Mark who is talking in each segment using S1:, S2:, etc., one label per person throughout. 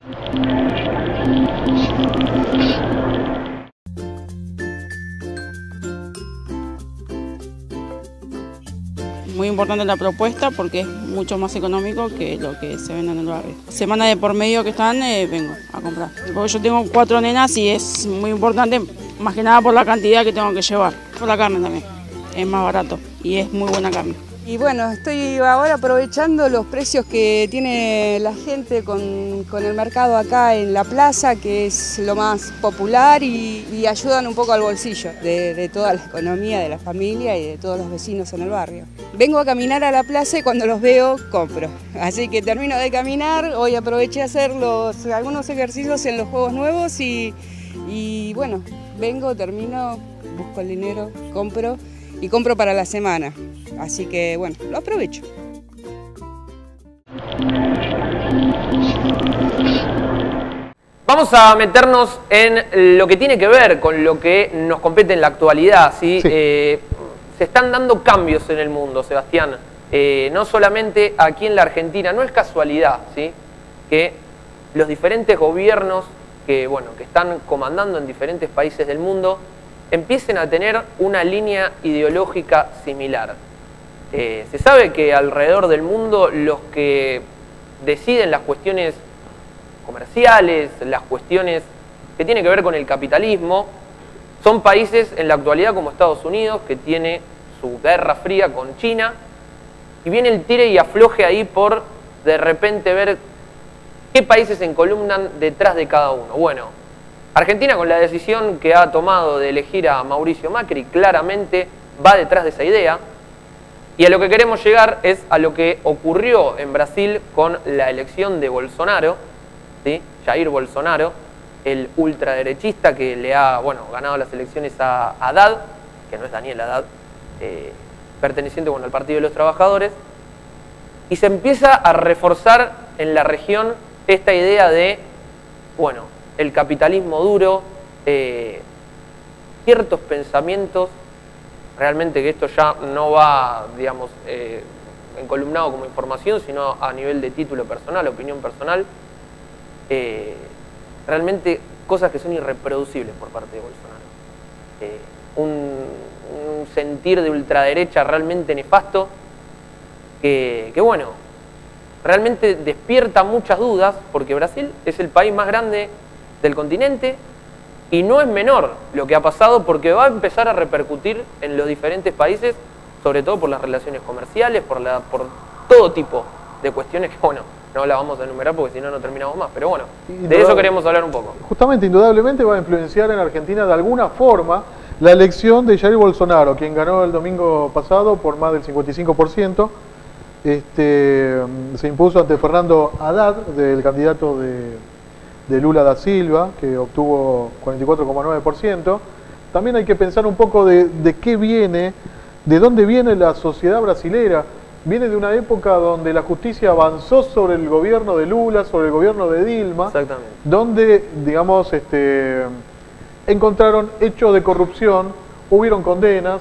S1: Muy importante la propuesta porque es mucho más económico que lo que se vende en el barrio. Semana de por medio que están, vengo a comprar. Porque yo tengo 4 nenas y es muy importante, más que nada por la cantidad que tengo que llevar. Por la carne también, es más barato y es muy buena carne.
S2: Y bueno, estoy ahora aprovechando los precios que tiene la gente con el mercado acá en la plaza, que es lo más popular y ayudan un poco al bolsillo de toda la economía de la familia y de todos los vecinos en el barrio. Vengo a caminar a la plaza y cuando los veo compro. Así que termino de caminar, hoy aproveché a hacer algunos ejercicios en los juegos nuevos y bueno, vengo, termino, busco el dinero, compro y compro para la semana. Así que bueno, lo aprovecho.
S3: Vamos a meternos en lo que tiene que ver con lo que nos compete en la actualidad, ¿sí?
S4: Sí.
S3: Se están dando cambios en el mundo, Sebastián. No solamente aquí en la Argentina, no es casualidad, ¿sí?, que los diferentes gobiernos que están comandando en diferentes países del mundo empiecen a tener una línea ideológica similar. Se sabe que alrededor del mundo los que deciden las cuestiones comerciales, las cuestiones que tienen que ver con el capitalismo, son países en la actualidad como Estados Unidos, que tiene su guerra fría con China, y viene el tire y afloje ahí por de repente ver qué países se encolumnan detrás de cada uno. Bueno, Argentina, con la decisión que ha tomado de elegir a Mauricio Macri, claramente va detrás de esa idea. Y a lo que queremos llegar es a lo que ocurrió en Brasil con la elección de Bolsonaro, ¿sí? Jair Bolsonaro, el ultraderechista que le ha ganado las elecciones a Haddad, que no es Daniel Haddad, perteneciente al Partido de los Trabajadores, y se empieza a reforzar en la región esta idea de, el capitalismo duro, ciertos pensamientos. Realmente que esto ya no va, digamos, encolumnado como información, sino a nivel de título personal, opinión personal. Realmente cosas que son irreproducibles por parte de Bolsonaro. Un sentir de ultraderecha realmente nefasto que realmente despierta muchas dudas, porque Brasil es el país más grande del continente. Y no es menor lo que ha pasado, porque va a empezar a repercutir en los diferentes países, sobre todo por las relaciones comerciales, por todo tipo de cuestiones que, no las vamos a enumerar porque si no, no terminamos más. Pero de eso queremos hablar un poco.
S4: Justamente, indudablemente va a influenciar en Argentina de alguna forma la elección de Jair Bolsonaro, quien ganó el domingo pasado por más del 55%. Se impuso ante Fernando Haddad, del candidato de Lula da Silva, que obtuvo 44,9%. También hay que pensar un poco de qué viene, de dónde viene la sociedad brasilera. Viene de una época donde la justicia avanzó sobre el gobierno de Lula, sobre el gobierno de Dilma,
S3: Exactamente.
S4: Donde, digamos, encontraron hechos de corrupción, hubieron condenas,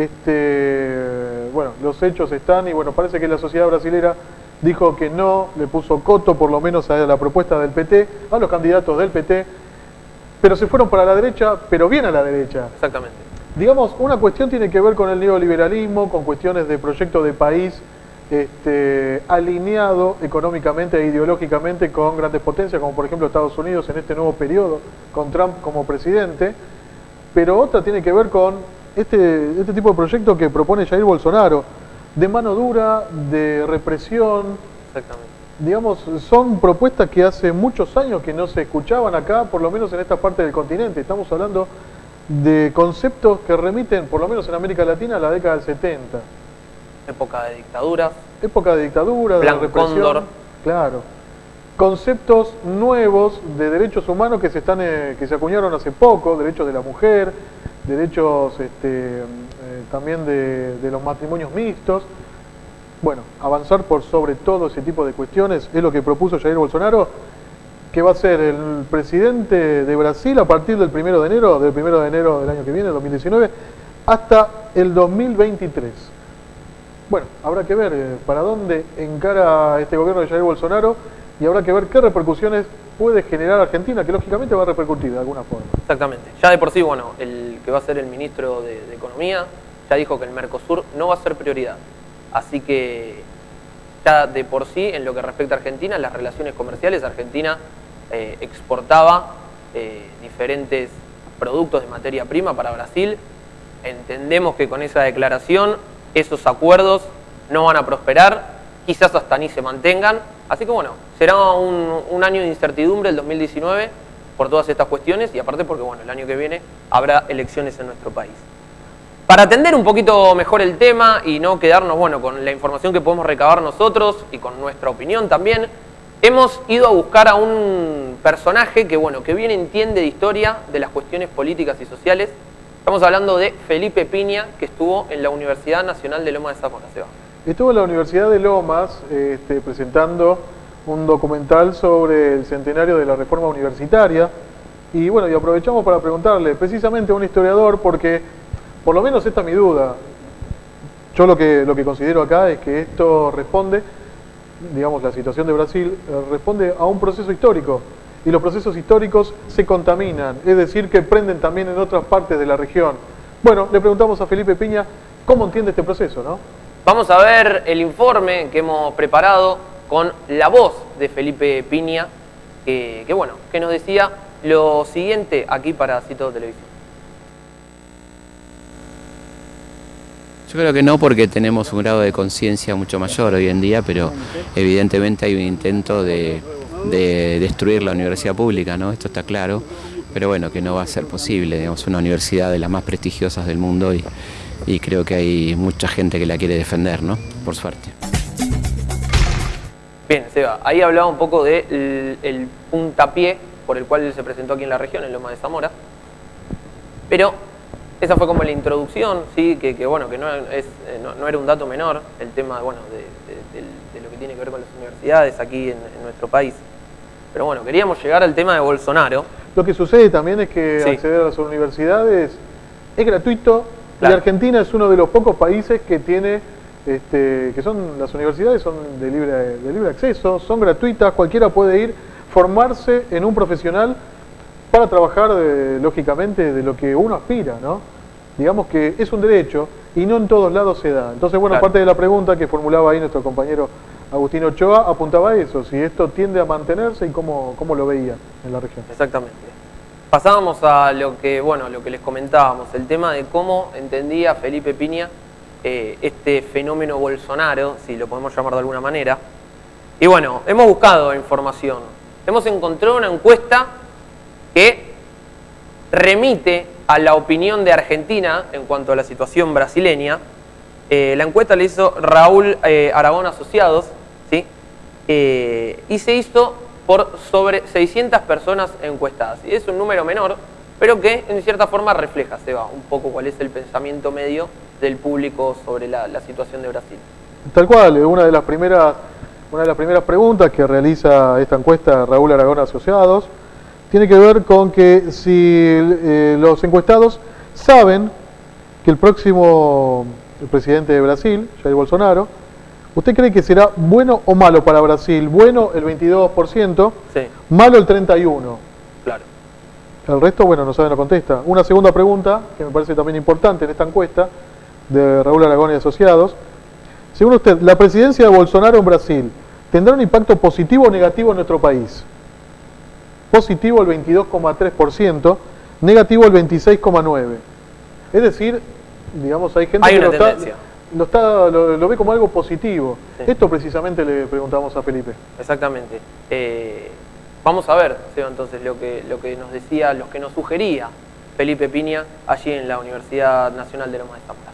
S4: los hechos están y parece que la sociedad brasilera dijo que no, le puso coto por lo menos a la propuesta del PT, a los candidatos del PT, pero se fueron para la derecha, pero bien a la derecha.
S3: Exactamente.
S4: Digamos, una cuestión tiene que ver con el neoliberalismo, con cuestiones de proyecto de país alineado económicamente e ideológicamente con grandes potencias, como por ejemplo Estados Unidos en este nuevo periodo, con Trump como presidente, pero otra tiene que ver con este tipo de proyecto que propone Jair Bolsonaro, de mano dura, de represión.
S3: Exactamente.
S4: Digamos, son propuestas que hace muchos años que no se escuchaban acá, por lo menos en esta parte del continente. Estamos hablando de conceptos que remiten, por lo menos en América Latina, a la década del 70.
S3: Época de dictaduras.
S4: Época de dictadura, de
S3: Plan
S4: represión.
S3: Cóndor.
S4: Claro. Conceptos nuevos de derechos humanos que se acuñaron hace poco, derechos de la mujer, derechos también de los matrimonios mixtos. Avanzar por sobre todo ese tipo de cuestiones es lo que propuso Jair Bolsonaro, que va a ser el presidente de Brasil a partir del 1 de enero, del año que viene, 2019, hasta el 2023. Habrá que ver para dónde encara este gobierno de Jair Bolsonaro y habrá que ver qué repercusiones puede generar Argentina, que lógicamente va a repercutir de alguna forma.
S3: Exactamente. Ya de por sí, bueno, el que va a ser el ministro de Economía ya dijo que el Mercosur no va a ser prioridad. Así que ya de por sí, en lo que respecta a Argentina, las relaciones comerciales, Argentina exportaba diferentes productos de materia prima para Brasil. Entendemos que con esa declaración esos acuerdos no van a prosperar, quizás hasta ni se mantengan. Así que bueno, será un año de incertidumbre el 2019 por todas estas cuestiones y aparte porque bueno, el año que viene habrá elecciones en nuestro país. Para atender un poquito mejor el tema y no quedarnos bueno, con la información que podemos recabar nosotros y con nuestra opinión también, hemos ido a buscar a un personaje que, bueno, que bien entiende de historia, de las cuestiones políticas y sociales. Estamos hablando de Felipe Piña, que estuvo en la Universidad Nacional de Lomas de Zamora. Seba.
S4: Estuvo en la Universidad de Lomas presentando un documental sobre el centenario de la reforma universitaria. Y bueno, y aprovechamos para preguntarle precisamente a un historiador, porque por lo menos esta es mi duda. Yo lo que considero acá es que esto responde, digamos, la situación de Brasil responde a un proceso histórico. Y los procesos históricos se contaminan, es decir, que prenden también en otras partes de la región. Bueno, le preguntamos a Felipe Piña cómo entiende este proceso, ¿no?
S3: Vamos a ver el informe que hemos preparado con la voz de Felipe Piña, que bueno, que nos decía lo siguiente aquí para Cito Televisión.
S5: Yo creo que no, porque tenemos un grado de conciencia mucho mayor hoy en día, pero evidentemente hay un intento de destruir la universidad pública, ¿no? Esto está claro, pero bueno, que no va a ser posible. Digamos, una universidad de las más prestigiosas del mundo y creo que hay mucha gente que la quiere defender, ¿no? Por suerte.
S3: Bien, Seba, ahí hablaba un poco del puntapié por el cual él se presentó aquí en la región, en Lomas de Zamora, pero esa fue como la introducción, ¿sí? que bueno, que no era un dato menor el tema, bueno, de lo que tiene que ver con las universidades aquí en nuestro país. Pero bueno, queríamos llegar al tema de Bolsonaro.
S4: Lo que sucede también es que
S3: sí,
S4: acceder a las universidades es gratuito,
S3: claro.
S4: Y Argentina es uno de los pocos países que tiene, que son, las universidades son de libre acceso, son gratuitas, cualquiera puede ir, formarse en un profesional para trabajar, lógicamente, de lo que uno aspira, ¿no? Digamos que es un derecho y no en todos lados se da. Entonces, bueno, claro, parte de la pregunta que formulaba ahí nuestro compañero Agustín Ochoa apuntaba a eso, si esto tiende a mantenerse y cómo lo veía en la región.
S3: Exactamente. Pasábamos a lo que les comentábamos, el tema de cómo entendía Felipe Piña este fenómeno Bolsonaro, si lo podemos llamar de alguna manera. Y bueno, hemos buscado información. Hemos encontrado una encuesta que remite a la opinión de Argentina en cuanto a la situación brasileña. La encuesta la hizo Raúl Aragón Asociados, ¿sí? Y se hizo por sobre 600 personas encuestadas. Y es un número menor, pero que en cierta forma refleja, Seba, un poco cuál es el pensamiento medio del público sobre la situación de Brasil. Tal cual,
S4: una de las primeras preguntas que realiza esta encuesta Raúl Aragón Asociados tiene que ver con que si los encuestados saben que el próximo presidente de Brasil, Jair Bolsonaro, ¿usted cree que será bueno o malo para Brasil? Bueno el 22%, sí, malo el 31%.
S3: Claro.
S4: El resto, bueno, no sabe, no contesta. Una segunda pregunta, que me parece también importante en esta encuesta, de Raúl Aragón y Asociados. Según usted, ¿la presidencia de Bolsonaro en Brasil tendrá un impacto positivo o negativo en nuestro país? Positivo el 22,3%, negativo el 26,9%. Es decir, digamos, hay gente que lo ve como algo positivo. Sí. Esto precisamente le preguntamos a Felipe.
S3: Exactamente. Vamos a ver, Seba, entonces lo que nos decía, lo que nos sugería Felipe Piña allí en la Universidad Nacional de Lomas de Zamora.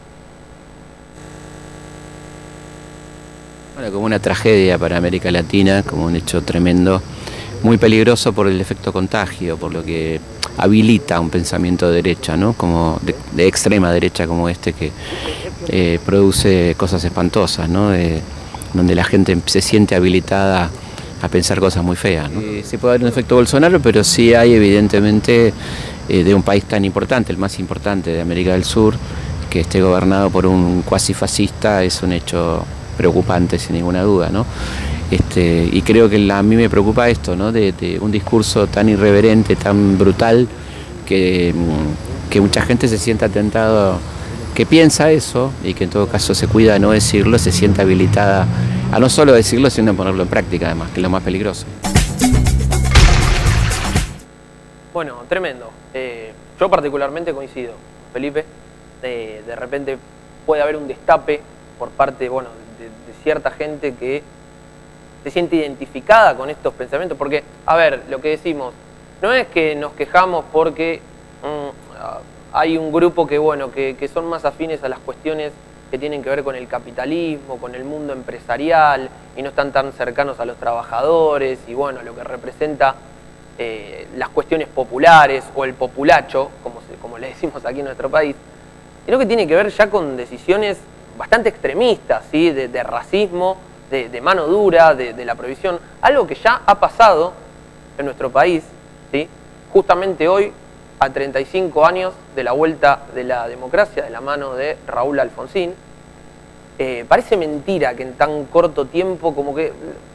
S5: Bueno, como una tragedia para América Latina, como un hecho tremendo, muy peligroso por el efecto contagio, por lo que habilita un pensamiento de derecha, ¿no? Como de extrema derecha como este, que produce cosas espantosas, ¿no? Donde la gente se siente habilitada a pensar cosas muy feas, ¿no? Sí puede haber un efecto Bolsonaro, pero sí hay evidentemente de un país tan importante, el más importante de América del Sur, que esté gobernado por un cuasi fascista, es un hecho preocupante sin ninguna duda, ¿no? Y creo que a mí me preocupa esto, ¿no? De un discurso tan irreverente, tan brutal, que mucha gente se sienta tentado, que piensa eso y que en todo caso se cuida de no decirlo, se siente habilitada a no solo decirlo, sino a ponerlo en práctica además, que es lo más peligroso.
S3: Bueno, tremendo. Yo particularmente coincido, Felipe. De repente puede haber un destape por parte, bueno, de cierta gente que se siente identificada con estos pensamientos, porque, a ver, lo que decimos, no es que nos quejamos porque hay un grupo que, bueno, que son más afines a las cuestiones que tienen que ver con el capitalismo, con el mundo empresarial, y no están tan cercanos a los trabajadores, y bueno, lo que representa las cuestiones populares, o el populacho, como le decimos aquí en nuestro país, sino que tiene que ver ya con decisiones bastante extremistas, ¿sí? de racismo, de mano dura, de la prohibición, algo que ya ha pasado en nuestro país, ¿sí? Justamente hoy, a 35 años de la vuelta de la democracia, de la mano de Raúl Alfonsín. Parece mentira que en tan corto tiempo, como que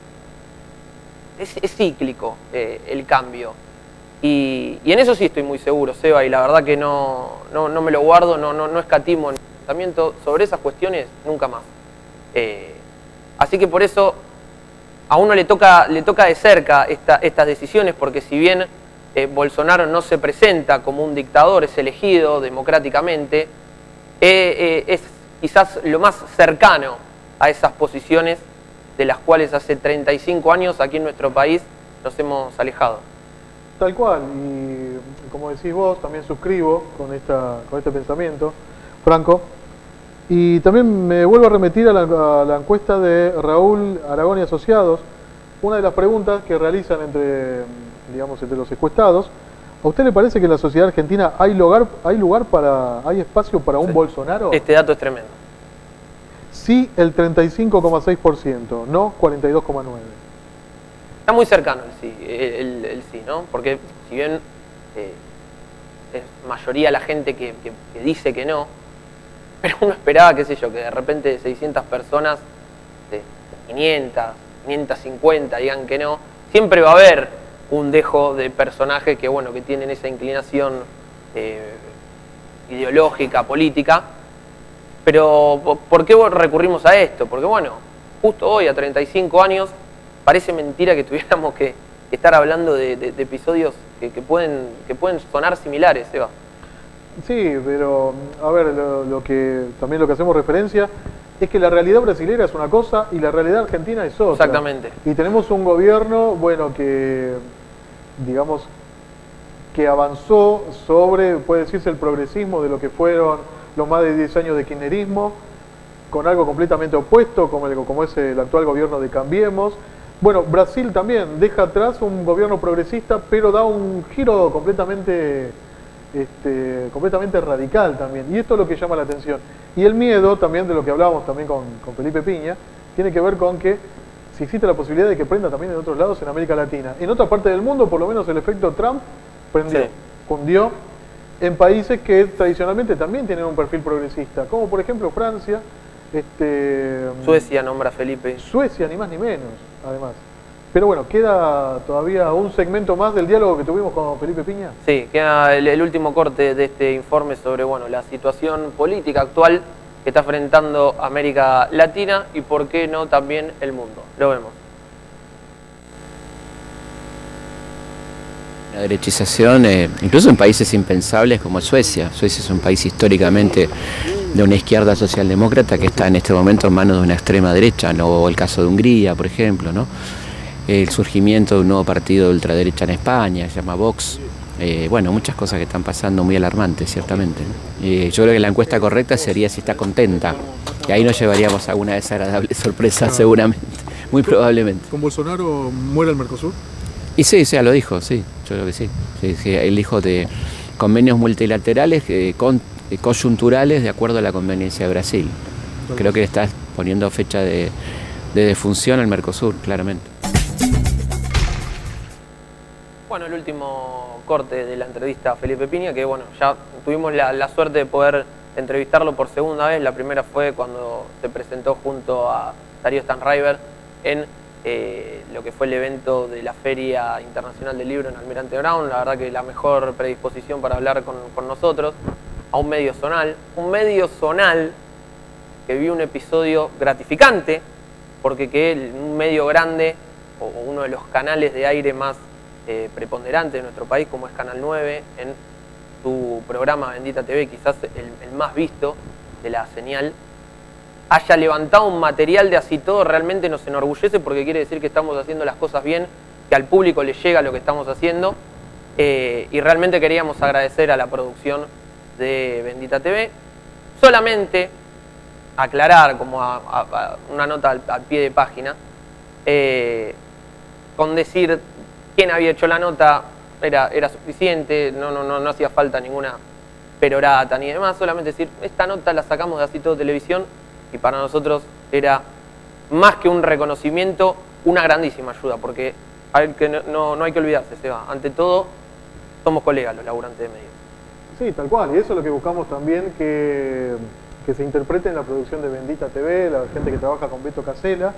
S3: es cíclico el cambio. Y en eso sí estoy muy seguro, Seba, y la verdad que no me lo guardo, no escatimo en pensamiento sobre esas cuestiones nunca más. Así que por eso a uno le toca de cerca estas decisiones, porque si bien Bolsonaro no se presenta como un dictador, es elegido democráticamente, es quizás lo más cercano a esas posiciones de las cuales hace 35 años aquí en nuestro país nos hemos alejado.
S4: Tal cual, y como decís vos, también suscribo con este pensamiento, Franco. Y también me vuelvo a remitir a la encuesta de Raúl Aragón y Asociados. Una de las preguntas que realizan entre los encuestados: ¿a usted le parece que en la sociedad argentina hay espacio para un Bolsonaro?
S3: Este dato es tremendo.
S4: Sí, el 35,6%, no 42,9%.
S3: Está muy cercano el sí, ¿no? Porque si bien es mayoría la gente que dice que no, pero uno esperaba, qué sé yo, que de repente de 600 personas, de 500, 550 digan que no. Siempre va a haber un dejo de personajes que, bueno, que tienen esa inclinación ideológica, política. Pero ¿por qué recurrimos a esto? Porque, bueno, justo hoy, a 35 años, parece mentira que tuviéramos que estar hablando de episodios que pueden sonar similares, Eva.
S4: Sí, pero a ver, también lo que hacemos referencia es que la realidad brasilera es una cosa y la realidad argentina es otra.
S3: Exactamente.
S4: Y tenemos un gobierno, bueno, que digamos que avanzó sobre, puede decirse, el progresismo de lo que fueron los más de 10 años de kirchnerismo, con algo completamente opuesto, como es el actual gobierno de Cambiemos. Bueno, Brasil también deja atrás un gobierno progresista, pero da un giro completamente radical también. Y esto es lo que llama la atención. Y el miedo también, de lo que hablábamos también con Felipe Piña, tiene que ver con que si existe la posibilidad de que prenda también en otros lados en América Latina. En otra parte del mundo, por lo menos el efecto Trump prendió, sí, cundió en países que tradicionalmente también tienen un perfil progresista, como por ejemplo Francia,
S3: Suecia nombra Felipe.
S4: Suecia, ni más ni menos, además. Pero bueno, queda todavía un segmento más del diálogo que tuvimos con Felipe Piña.
S3: Sí, queda el último corte de este informe sobre, bueno, la situación política actual que está enfrentando América Latina y por qué no también el mundo. Lo vemos.
S5: La derechización, incluso en países impensables como Suecia. Suecia es un país históricamente de una izquierda socialdemócrata que está en este momento en manos de una extrema derecha, ¿no? El caso de Hungría, por ejemplo, ¿no? El surgimiento de un nuevo partido de ultraderecha en España, se llama Vox. Bueno, muchas cosas que están pasando muy alarmantes, ciertamente, ¿no? Yo creo que la encuesta correcta sería si está contenta, y ahí nos llevaríamos a alguna desagradable sorpresa, claro, seguramente, muy probablemente.
S6: ¿Con Bolsonaro muere el Mercosur?
S5: Y sí, ya lo dijo, sí, yo creo que sí. Sí, él dijo de convenios multilaterales coyunturales de acuerdo a la conveniencia de Brasil. Creo que está poniendo fecha de defunción al Mercosur, claramente.
S3: Bueno, el último corte de la entrevista a Felipe Piña, que bueno, ya tuvimos la suerte de poder entrevistarlo por segunda vez. La primera fue cuando se presentó junto a Darío Stanraiver en lo que fue el evento de la Feria Internacional del Libro en Almirante Brown. La verdad que la mejor predisposición para hablar con nosotros, a un medio zonal que vivió un episodio gratificante, porque que un medio grande, o uno de los canales de aire más preponderantes de nuestro país, como es Canal 9, en su programa Bendita TV, quizás el más visto de la señal, haya levantado un material de Así Todo, realmente nos enorgullece, porque quiere decir que estamos haciendo las cosas bien, que al público le llega lo que estamos haciendo, y realmente queríamos agradecer a la producción de Bendita TV. Solamente aclarar, como una nota al pie de página, con decir quién había hecho la nota era suficiente, no hacía falta ninguna perorata ni demás, solamente decir, esta nota la sacamos de Así Todo Televisión, y para nosotros era más que un reconocimiento, una grandísima ayuda, porque no hay que olvidarse, Seba, ante todo somos colegas los laburantes de medios.
S4: Sí, tal cual, y eso es lo que buscamos también, que se interprete en la producción de Bendita TV, la gente que trabaja con Beto Casella.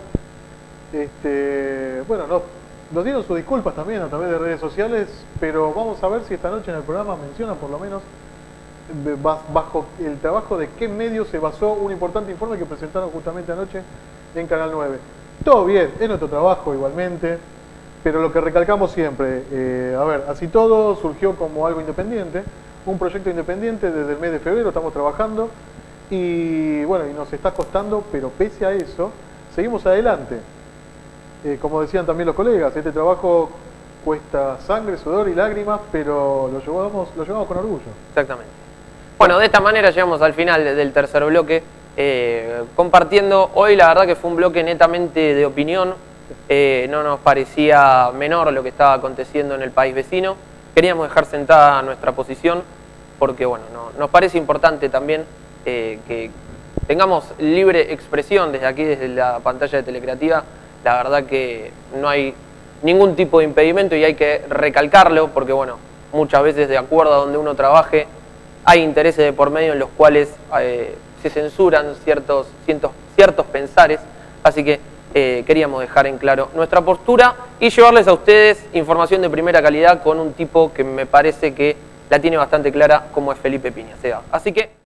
S4: Bueno, nos dieron sus disculpas también a través de redes sociales, pero vamos a ver si esta noche en el programa menciona por lo menos bajo el trabajo de qué medio se basó un importante informe que presentaron justamente anoche en Canal 9. Todo bien, es nuestro trabajo igualmente, pero lo que recalcamos siempre, a ver, Así Todo surgió como algo independiente, un proyecto independiente desde el mes de febrero, estamos trabajando y bueno, y nos está costando, pero pese a eso, seguimos adelante. Como decían también los colegas, este trabajo cuesta sangre, sudor y lágrimas, pero lo llevamos con orgullo.
S3: Exactamente. Bueno, de esta manera llegamos al final del tercer bloque, compartiendo hoy, la verdad que fue un bloque netamente de opinión, no nos parecía menor lo que estaba aconteciendo en el país vecino, queríamos dejar sentada nuestra posición, porque bueno, nos parece importante también que tengamos libre expresión desde aquí, desde la pantalla de Telecreativa. La verdad que no hay ningún tipo de impedimento y hay que recalcarlo, porque bueno, muchas veces de acuerdo a donde uno trabaje, hay intereses de por medio en los cuales se censuran ciertos pensares, así que queríamos dejar en claro nuestra postura y llevarles a ustedes información de primera calidad con un tipo que me parece que la tiene bastante clara, como es Felipe Piña. Así que